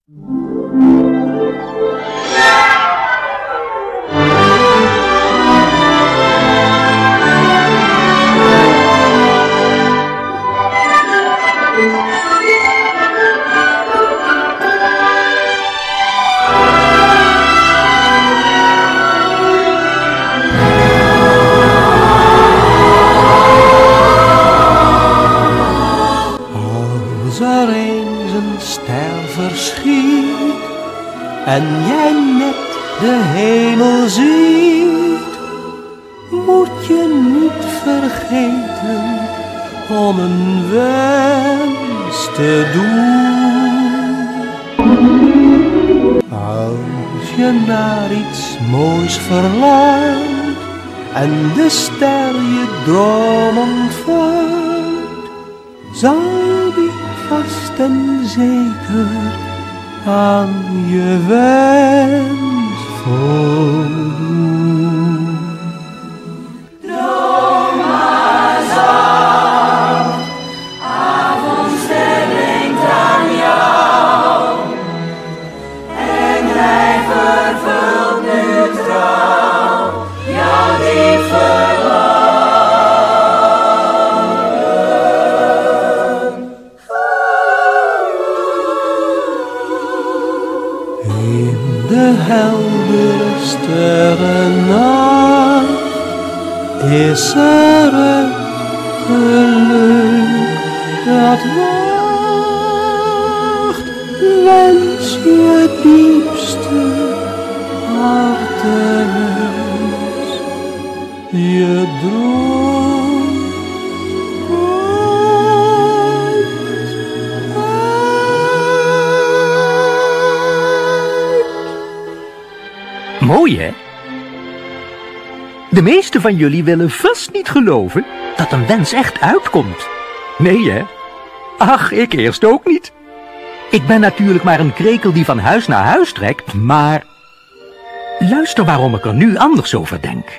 Als er eens een ster verschiet en jij net de hemel ziet, moet je niet vergeten om een wens te doen. Als je naar iets moois verlangt en de ster je droom ontvangt, zal die vast en zeker aan je wens voldoen. Droom maar zacht, avondster denkt aan jou en hij vervult nu trouw jouw diep verlangen. In de heldere sterrennacht is er een geluk dat wacht. Wens je diepste hartewens, je droom Mooi, hè? De meeste van jullie willen vast niet geloven dat een wens echt uitkomt. Nee, hè? Ach, ik eerst ook niet. Ik ben natuurlijk maar een krekel die van huis naar huis trekt, maar luister waarom ik er nu anders over denk.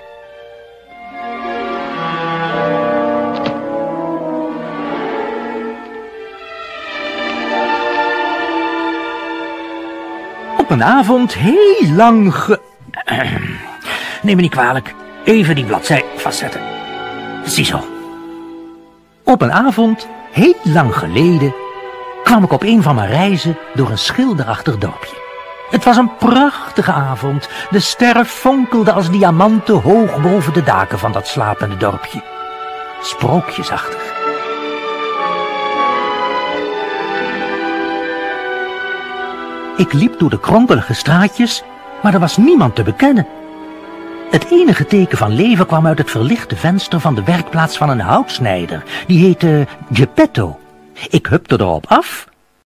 Op een avond heel lang Neem me niet kwalijk, even die bladzij vastzetten. Ziezo. Op een avond, heel lang geleden, kwam ik op een van mijn reizen door een schilderachtig dorpje. Het was een prachtige avond. De sterren fonkelden als diamanten hoog boven de daken van dat slapende dorpje. Sprookjesachtig. Ik liep door de kronkelige straatjes, maar er was niemand te bekennen. Het enige teken van leven kwam uit het verlichte venster van de werkplaats van een houtsnijder. Die heette Geppetto. Ik hupte erop af